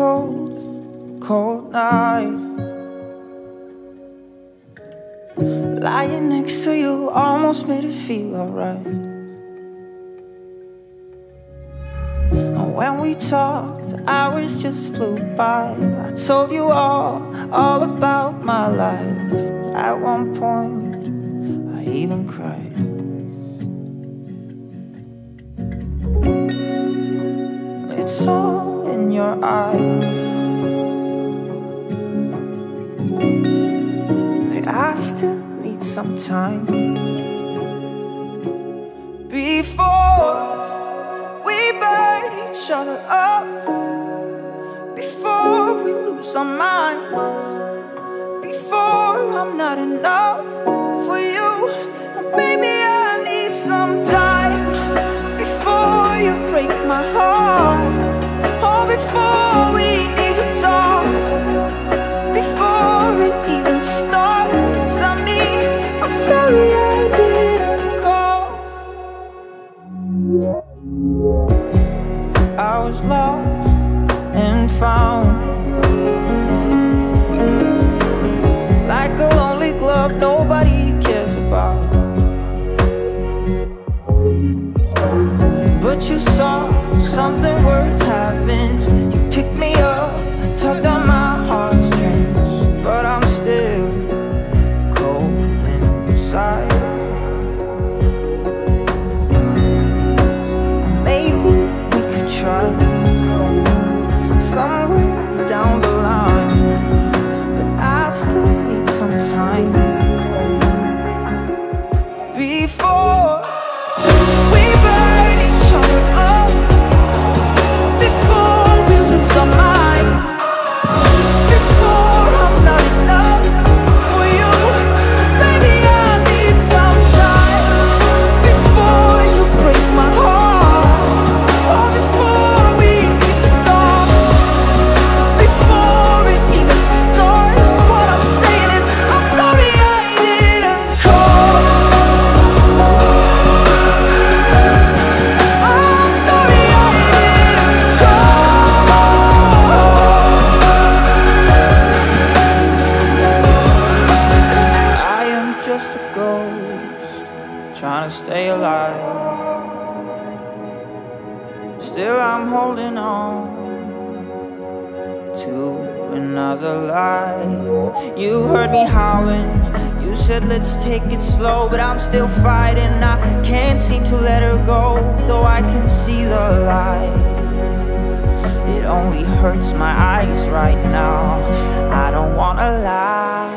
cold, cold night. Lying next to you almost made it feel alright. And when we talked, hours just flew by. I told you all about my life. At one point, I even cried. It's all in your eyes, but I still need some time before we burn each other up, before we lose our minds, before I'm not enough for you. Baby, I need some time before you break my heart. Oh, before we need to talk, before it even starts. I mean, I'm sorry I didn't call. I was lost and found, like a lonely glove nobody cares about. But you saw something worth having. You picked me up, tugged on my heartstrings, but I'm still cold inside. Maybe we could try somewhere down the line, but I still need some time before we burn each other up, before we lose our minds, before I'm not enough for you. Baby, I need some time before you break my heart. Oh, before we need to talk, before it even starts. What I'm saying is, I'm sorry I didn't call. I'm sorry I didn't call. I am just a ghost trying to stay alive. Still I'm holding on to another life. You heard me howling, you said let's take it slow, but I'm still fighting. I can't seem to let her go, though I can see the light. It only hurts my eyes right now. I don't wanna lie,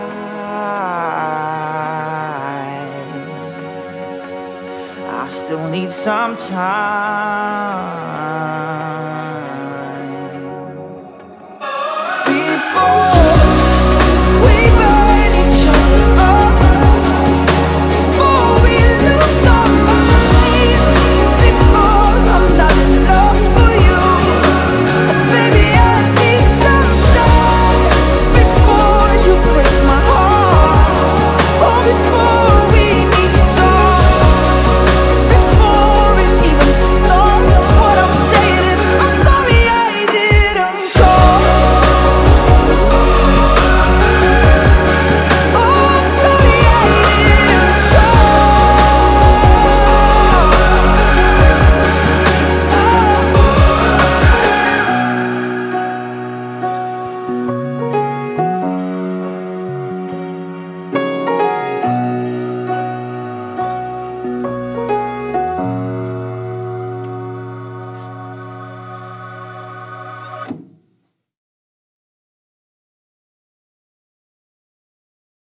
I still need some time.